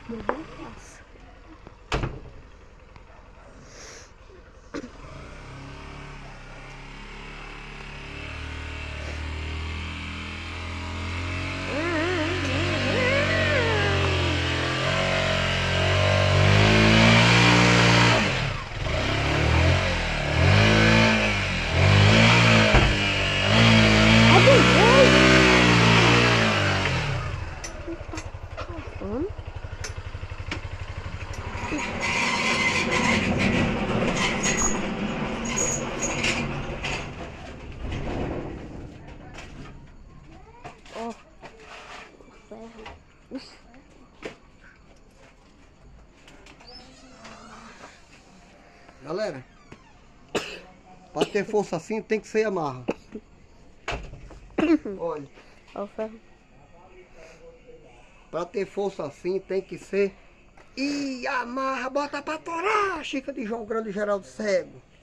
Nossa. Ó, ferro. Galera, para ter força assim tem que ser amarra. Olha, Ó o ferro. para ter força assim tem que ser. E amarra, bota pra torar, Chica de João Grande e Geraldo Cego.